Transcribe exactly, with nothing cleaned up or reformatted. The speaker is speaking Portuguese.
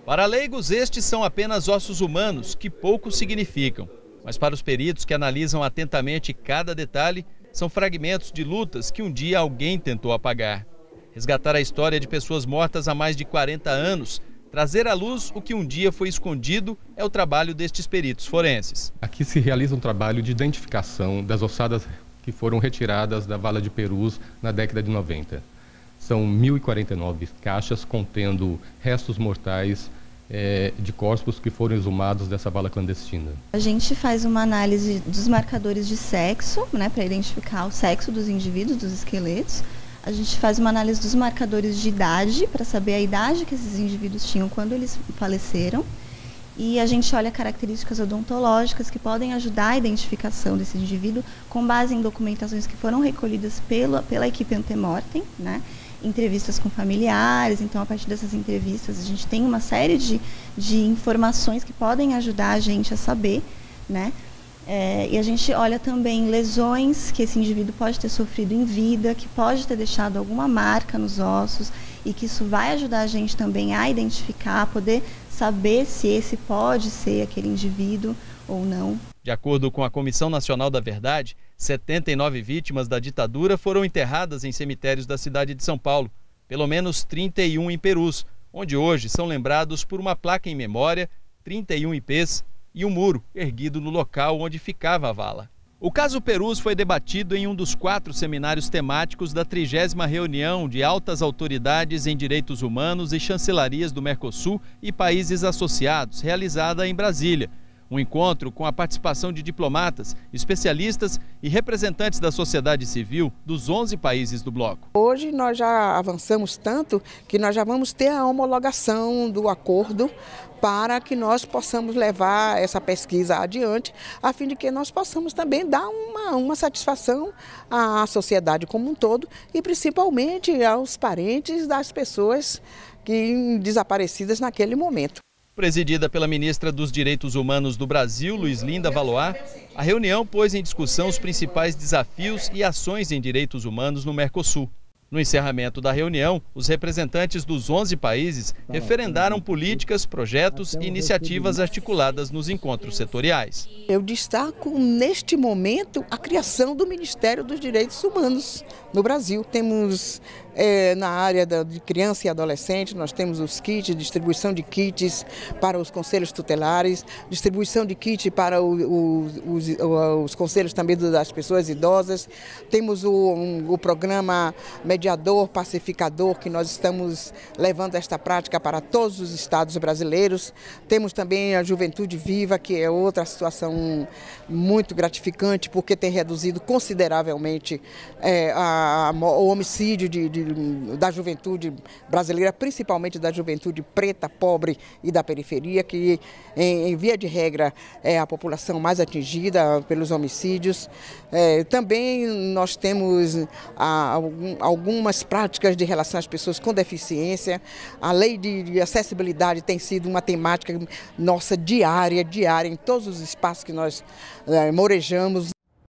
Para leigos, estes são apenas ossos humanos, que pouco significam. Mas para os peritos que analisam atentamente cada detalhe, são fragmentos de lutas que um dia alguém tentou apagar. Resgatar a história de pessoas mortas há mais de quarenta anos, trazer à luz o que um dia foi escondido, é o trabalho destes peritos forenses. Aqui se realiza um trabalho de identificação das ossadas que foram retiradas da vala de Perus na década de noventa. São mil e quarenta e nove caixas contendo restos mortais é, de corpos que foram exumados dessa vala clandestina. A gente faz uma análise dos marcadores de sexo, né, para identificar o sexo dos indivíduos, dos esqueletos. A gente faz uma análise dos marcadores de idade, para saber a idade que esses indivíduos tinham quando eles faleceram. E a gente olha características odontológicas que podem ajudar a identificação desse indivíduo com base em documentações que foram recolhidas pela, pela equipe antemortem, né? Entrevistas com familiares. Então, a partir dessas entrevistas, a gente tem uma série de, de informações que podem ajudar a gente a saber, né? É, e a gente olha também lesões que esse indivíduo pode ter sofrido em vida, que pode ter deixado alguma marca nos ossos, e que isso vai ajudar a gente também a identificar, a poder saber se esse pode ser aquele indivíduo ou não. De acordo com a Comissão Nacional da Verdade, setenta e nove vítimas da ditadura foram enterradas em cemitérios da cidade de São Paulo, pelo menos trinta e um em Perus, onde hoje são lembrados por uma placa em memória, trinta e um ipês e um muro erguido no local onde ficava a vala. O caso Perus foi debatido em um dos quatro seminários temáticos da trigésima reunião de altas autoridades em direitos humanos e chancelarias do Mercosul e países associados, realizada em Brasília. Um encontro com a participação de diplomatas, especialistas e representantes da sociedade civil dos onze países do bloco. Hoje nós já avançamos tanto que nós já vamos ter a homologação do acordo para que nós possamos levar essa pesquisa adiante, a fim de que nós possamos também dar uma, uma satisfação à sociedade como um todo e principalmente aos parentes das pessoas que desaparecidas naquele momento. Presidida pela ministra dos Direitos Humanos do Brasil, Luizlinda Valois, a reunião pôs em discussão os principais desafios e ações em direitos humanos no Mercosul. No encerramento da reunião, os representantes dos onze países referendaram políticas, projetos e iniciativas articuladas nos encontros setoriais. Eu destaco neste momento a criação do Ministério dos Direitos Humanos no Brasil. Temos é, na área da, de criança e adolescente, nós temos os kits, distribuição de kits para os conselhos tutelares, distribuição de kit para o, o, os, os conselhos também das pessoas idosas. Temos o, um, o programa mediador, pacificador, que nós estamos levando esta prática para todos os estados brasileiros. Temos também a Juventude Viva, que é outra situação muito gratificante, porque tem reduzido consideravelmente é, a, a, o homicídio de, de, da juventude brasileira, principalmente da juventude preta, pobre e da periferia, que em, em via de regra é a população mais atingida pelos homicídios. É, também nós temos a, algum algumas práticas de relação às pessoas com deficiência. A lei de acessibilidade tem sido uma temática nossa diária, diária, em todos os espaços que nós é, morejamos.